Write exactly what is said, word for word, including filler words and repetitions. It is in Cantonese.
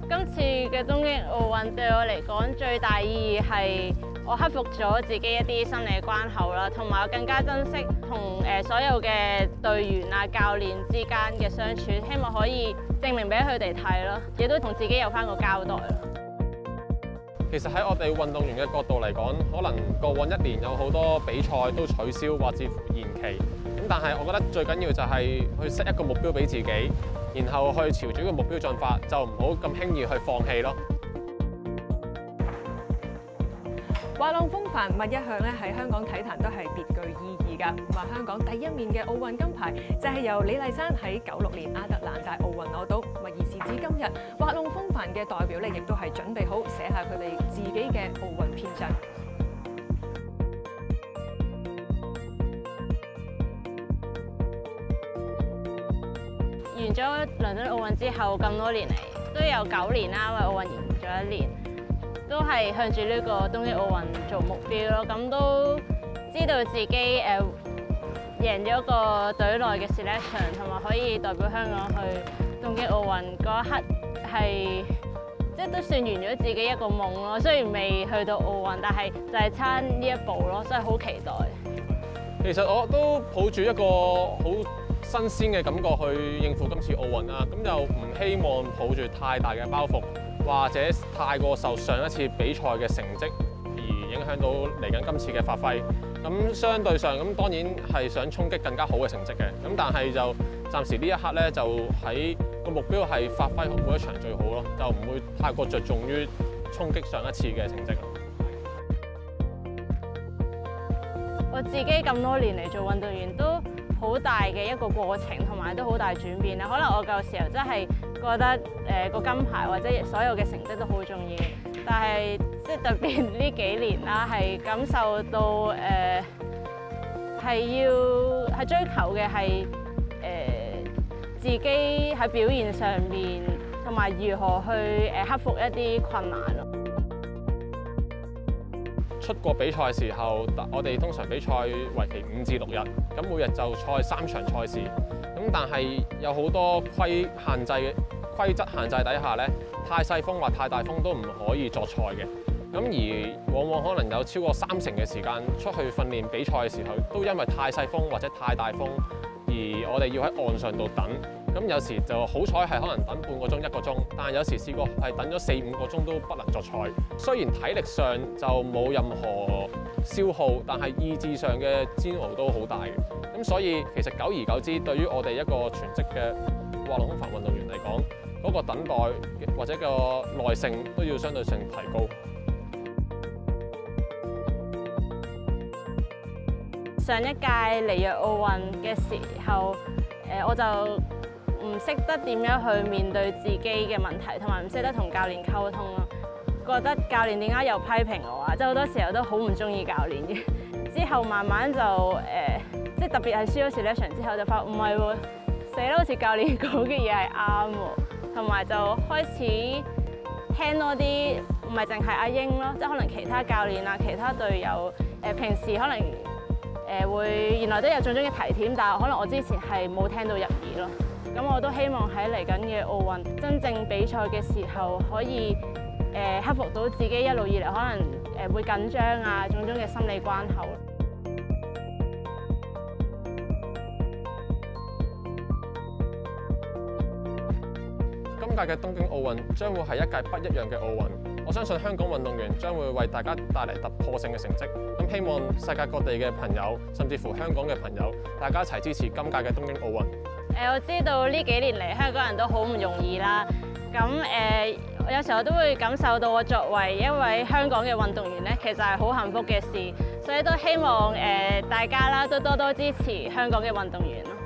今次嘅東京奧運對我嚟講最大意義係我克服咗自己一啲心理關口啦，同埋我更加珍惜同誒所有嘅隊員啊、教練之間嘅相處，希望可以證明俾佢哋睇咯，亦都同自己有返個交代咯。 其實喺我哋運動員嘅角度嚟講，可能過往一年有好多比賽都取消或者乎延期，咁但係我覺得最緊要就係去 set 一個目標俾自己，然後去朝住個目標進發，就唔好咁輕易去放棄咯。 滑浪風帆物一向咧喺香港體壇都係別具意義㗎。話香港第一面嘅奧運金牌就係由李麗珊喺九六年亞特蘭大奧運攞到。而時至今日，滑浪風帆嘅代表咧亦都係準備好寫下佢哋自己嘅奧運篇章。 完咗倫敦奧運之後咁多年嚟，都有九年啦，因為奧運延咗一年。都係向住呢個東京奧運做目標咯，咁都知道自己誒、呃、贏咗個隊內嘅 selection， 同埋可以代表香港去東京奧運嗰一刻係即係都算完咗自己一個夢咯。雖然未去到奧運，但係就係差呢一步咯，所以好期待。 其實我都抱住一個好新鮮嘅感覺去應付今次奧運啦，咁又唔希望抱住太大嘅包袱，或者太過受上一次比賽嘅成績而影響到嚟緊今次嘅發揮。咁相對上，咁當然係想衝擊更加好嘅成績嘅。咁但係就暫時呢一刻咧，就喺個目標係發揮好每一場最好咯，就唔會太過着重於衝擊上一次嘅成績。 我自己咁多年嚟做運動員都好大嘅一個過程，同埋都好大轉變啦。可能我舊時候真係覺得誒個金牌或者所有嘅成績都好重要，但係即係特別呢幾年啦，係感受到誒係、呃、要係追求嘅係誒自己喺表現上面，同埋如何去誒克服一啲困難咯。 出國比賽嘅時候，我哋通常比賽為期五至六日，咁每日就賽三場賽事。咁但係有好多規限制嘅規則限制底下咧，太細風或太大風都唔可以作賽嘅。咁而往往可能有超過三成嘅時間出去訓練比賽嘅時候，都因為太細風或者太大風，而我哋要喺岸上度等。咁有時就好彩係可能等半個鐘一個鐘，但係有時試過係等咗四五個鐘都不能作賽。雖然體力上就冇任何消耗，但係意志上嘅煎熬都好大嘅。咁所以其實久而久之，對於我哋一個全職嘅滑浪風帆運動員嚟講，嗰個等待或者個耐性都要相對性提高。 上一屆里約奧運嘅時候，誒我就唔識得點樣去面對自己嘅問題，同埋唔識得同教練溝通咯。覺得教練點解又批評我啊？即係好多時候都好唔中意教練嘅。之後慢慢就誒、呃，即係特別係輸咗 selection之後，就發覺唔係喎，死啦！好似教練講嘅嘢係啱喎，同埋就開始聽多啲，唔係淨係阿英咯，即係可能其他教練啊、其他隊友誒、呃，平時可能誒、呃、會原來都有種種嘅提點，但係可能我之前係冇聽到入耳咯。咁我都希望喺嚟緊嘅奧運真正比賽嘅時候，可以誒、呃、克服到自己一路以嚟可能誒、呃、會緊張啊，種種嘅心理關口。 今屆嘅東京奧運將會係一屆不一樣嘅奧運，我相信香港運動員將會為大家帶嚟突破性嘅成績。咁希望世界各地嘅朋友，甚至乎香港嘅朋友，大家一齊支持今屆嘅東京奧運。誒，我知道呢幾年嚟香港人都好唔容易啦。咁誒、呃，有時候都會感受到我作為一位香港嘅運動員咧，其實係好幸福嘅事。所以都希望誒、呃、大家啦，都多多支持香港嘅運動員咯。